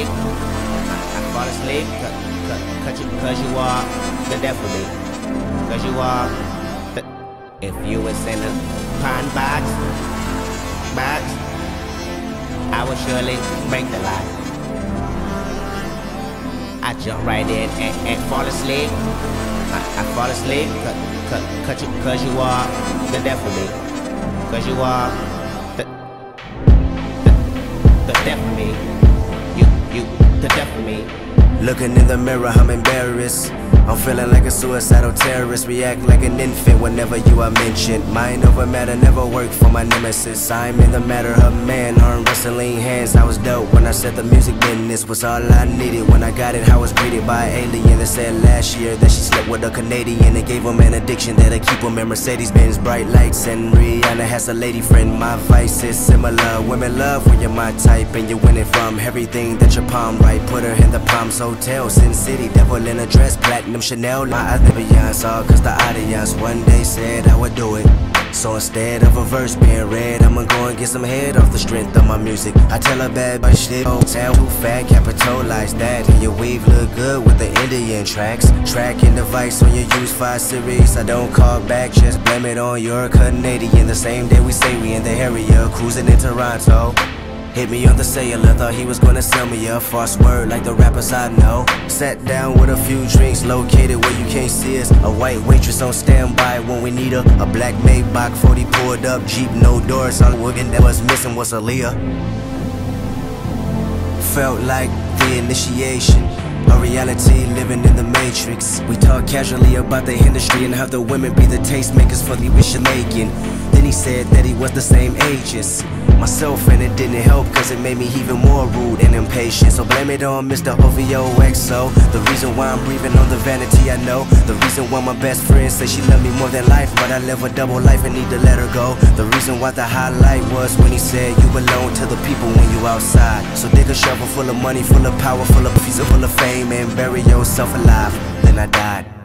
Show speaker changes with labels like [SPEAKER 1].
[SPEAKER 1] asleep, I fall asleep, cause you are the death of me. Cause you are the, if you was in a pine box, I would surely break the lock. I jump right in and fall asleep. I fall asleep, cause you are the death of me. Cause you are the death of me. You, the death of me.
[SPEAKER 2] Looking in the mirror, I'm embarrassed. I'm feeling like a suicidal terrorist. React like an infant whenever you are mentioned. Mind over matter never worked for my nemesis. I'm in the matter of man, arm wrestling hands. I was dope when I said the music business was all I needed. When I got it, I was greeted by an alien that said last year that she slept with a Canadian and gave him an addiction that'll keep him in Mercedes-Benz bright lights. And Rihanna has a lady friend. My vice is similar. Women love when you're my type and you're winning from everything that your palm right. Put her in the Palms Hotel, Sin City, devil in a dress, platinum Chanel. My other Beyonce, all cause the audience one day said I would do it. So instead of a verse being read, I'ma go and get some head off the strength of my music. I tell a bad bitch that oh, sound too fat, capitalize that. And your weave look good with the Indian tracks. Tracking device on your use 5 series. I don't call back, just blame it on your Canadian. The same day we say we in the area, cruising in Toronto. Hit me on the cellular, thought he was gonna sell me a false word like the rappers I know. Sat down with a few drinks, located where you can't see us. A white waitress on standby when we need her. A black Maybach 40 pulled up, Jeep, no doors. All women that was missing was Aaliyah. Felt like the initiation, a reality living in the matrix. We talk casually about the industry and how the women be the tastemakers for the wish of making. Then he said that he was the same age as myself, and it didn't help cause it made me even more rude and impatient. So blame it on Mr. OVOXO. The reason why I'm breathing on the vanity I know. The reason why my best friend says she loved me more than life, but I live a double life and need to let her go. The reason why the highlight was when he said you belong to the people when you outside. So dig a shovel full of money, full of power, full of fees, full of fame, and bury yourself alive. Then I died.